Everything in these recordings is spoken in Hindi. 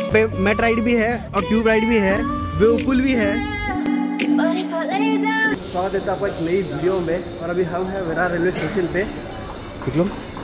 पे मेट राइड भी है और ट्यूब राइड भी है, वेव पूल भी है। स्वागत है आपका एक नई वीडियो में। और अभी हम हैं विरार रेलवे स्टेशन पे। निकलो।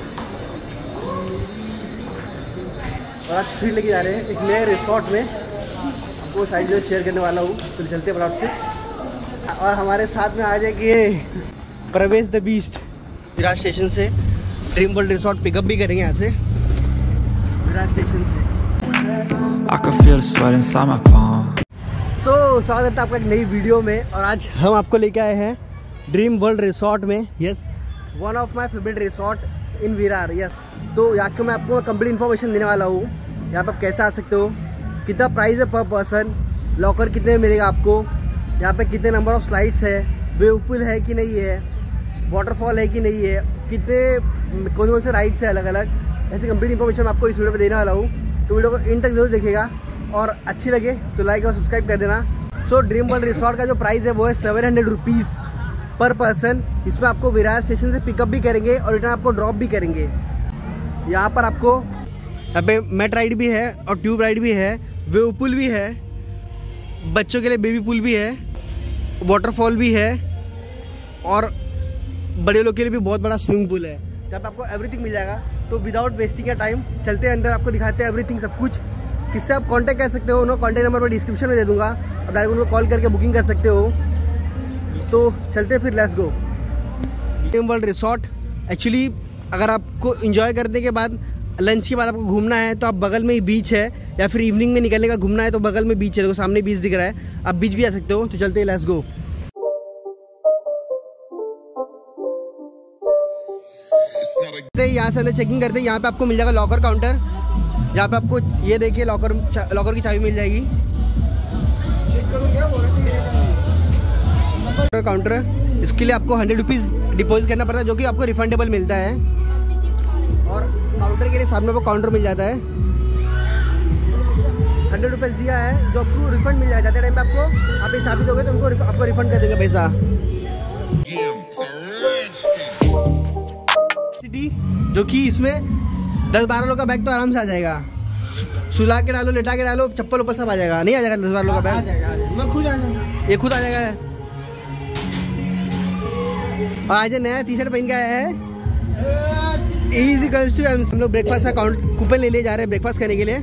और आज फिर लेके जा रहे हैं एक नए रिसोर्ट में। आपको साइड जो शेयर करने वाला हूँ, तो चलते हैं प्लॉट से। और हमारे साथ में आ जाएगी Pravesh the beast. Virar station से ड्रीम वर्ल्ड रिसोर्ट पिकअप भी करेंगे यहाँ से, विरार स्टेशन से। I can feel the sweat inside my palm. स्वागत है आपका एक नई वीडियो में। और आज हम आपको लेके आए हैं ड्रीम वर्ल्ड रिसोर्ट में। Yes, one of my favourite resort in Virar. Yes, तो यहाँ के मैं आपको कंप्लीट इन्फॉर्मेशन देने वाला हूँ। यहाँ पर आप कैसे आ सकते हो, कितना प्राइस है पर पर्सन, लॉकर कितने में मिलेगा आपको, यहाँ पे कितने नंबर ऑफ स्लाइड्स है, वेव पूल है कि नहीं है, वाटरफॉल है कि नहीं है, कितने कौन कौन से राइड्स है अलग अलग, ऐसी कंप्लीट इन्फॉर्मेशन मैं आपको इस वीडियो में देने वाला हूँ। तो वीडियो को इन तक जरूर देखिएगा और अच्छी लगे तो लाइक और सब्सक्राइब कर देना। सो ड्रीम वर्ल्ड रिसोर्ट का जो प्राइस है वो है 700 रुपीज़ पर पर्सन। इसमें आपको विरार स्टेशन से पिकअप भी करेंगे और रिटर्न आपको ड्रॉप भी करेंगे। यहाँ पर आपको यहाँ पे मेट राइड भी है और ट्यूब राइड भी है, वेव पूल भी है, बच्चों के लिए बेबी पूल भी है, वाटरफॉल भी है और बड़े लोग के लिए भी बहुत बड़ा स्विमिंग पूल है। जहाँ पे आपको एवरीथिंग मिल जाएगा। तो विदाउट वेस्टिंग का टाइम चलते हैं अंदर, आपको दिखाते हैं एवरीथिंग, सब कुछ। किससे आप कांटेक्ट कर सकते हो, उन्होंने कांटेक्ट नंबर मैं डिस्क्रिप्शन में दे दूंगा। आप डायरेक्ट उनको कॉल करके बुकिंग कर सकते हो। तो चलते हैं फिर, let's go. Dream world resort actually अगर आपको एंजॉय करने के बाद लंच के बाद आपको घूमना है तो आप बगल में ही बीच है, या फिर इवनिंग में निकलने का घूमना है तो बगल में बीच है। देखो सामने बीच दिख रहा है, आप बीच भी आ सकते हो। तो चलते हैं, लेट्स गो। यहाँ से अंदर चेकिंग करते हैं। यहाँ पे आपको मिल जाएगा लॉकर काउंटर। यहाँ पे आपको ये देखिए लॉकर की चाबी मिल जाएगी। काउंटर है, इसके लिए आपको 100 रुपीज़ डिपॉजिट करना पड़ता है, जो कि आपको रिफंडेबल मिलता है। और काउंटर के लिए सामने आपको काउंटर मिल जाता है। 100 रुपीज़ दिया है जो आपको रिफंड मिल जाएगा। जाते टाइम पे आपको आप ये चाबी दोगे तो उनको आपको रिफंड कर देंगे पैसा। जो कि इसमें 10-12 लोग का बैग तो आराम से आ जाएगा। सुला के डालो, लेटा के डालो, चप्पल ऊपर सब आ जाएगा। नहीं आ जाएगा 10-12 लोग का बैग? मैं खुद आ जाऊंगा, ये खुद आ जाएगा। और आज नया टी शर्ट पहन के आया है। हम लोग ब्रेकफास्ट का कूपन ले जा रहे हैं ब्रेकफास्ट करने के लिए।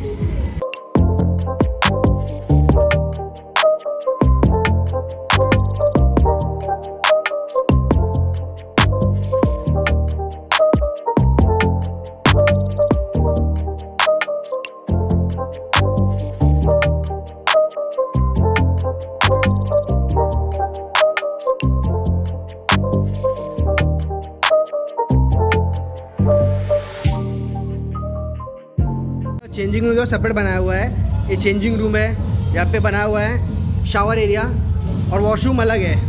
चेंजिंग रूम जो सेपरेट बनाया हुआ है, ये चेंजिंग रूम है। यहाँ पे बना हुआ है शावर एरिया और वॉशरूम अलग है।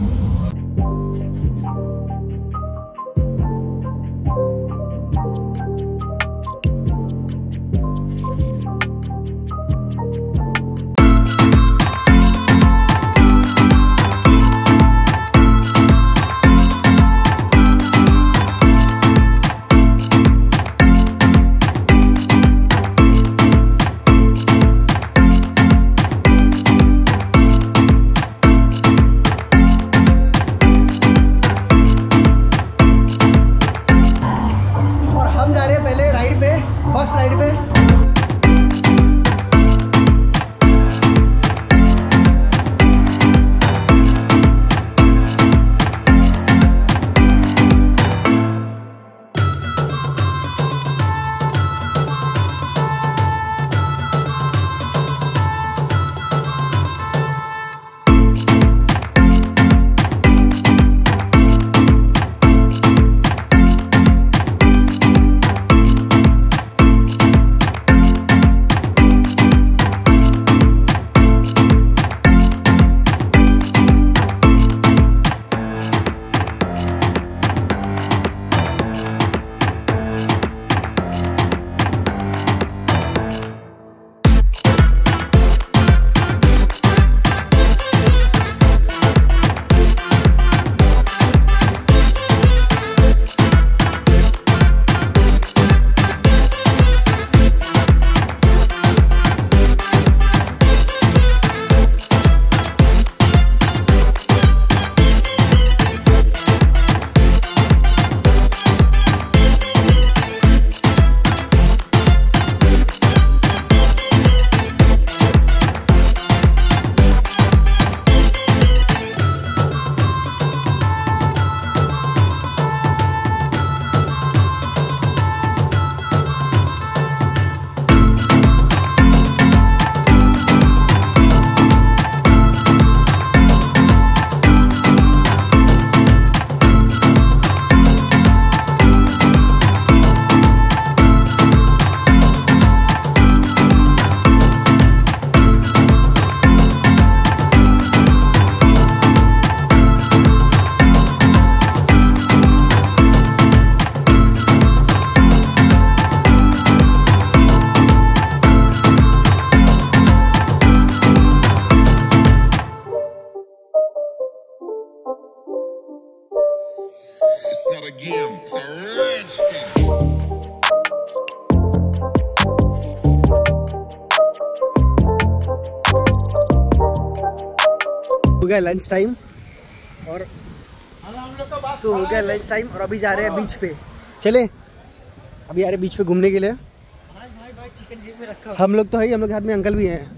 हो गया लंच टाइम और तो हो गया लंच टाइम और अभी जा रहे हैं बीच पे। चले अभी आ रहे बीच पे घूमने के लिए। भाई चिकन जेब में रखा। हम लोग तो है, हम लोग के हाथ में अंकल भी हैं।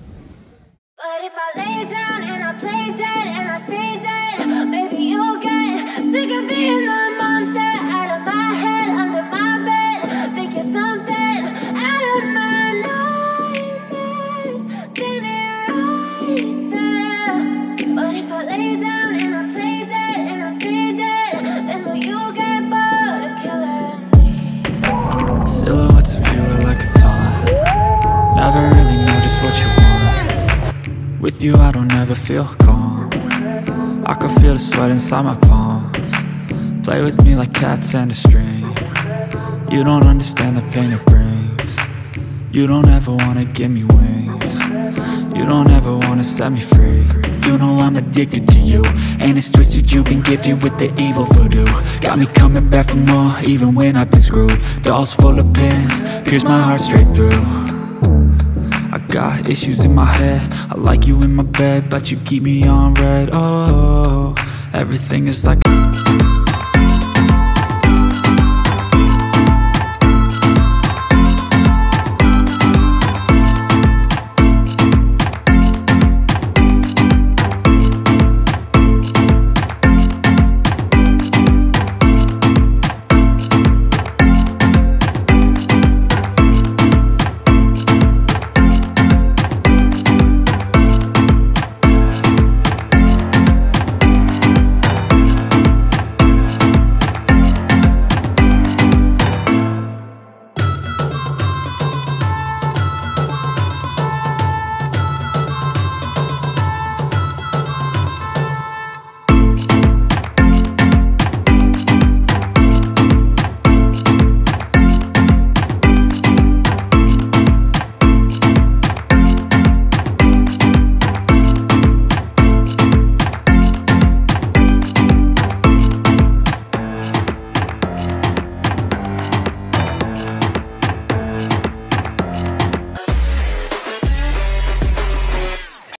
Silhouettes of you are like a taunt. Never really know just what you want. With you I don't ever feel calm. I can feel the sweat inside my palms. Play with me like cats and a string. You don't understand the pain it brings. You don't ever wanna give me wings. You don't ever wanna set me free. You know I'm addicted to you, and it's twisted, you've been gifted with the evil voodoo. Got me coming back for more, even when I've been screwed. Dolls full of pins, pierce my heart straight through. I got issues in my head, I like you in my bed, but you keep me on red. Oh, everything is like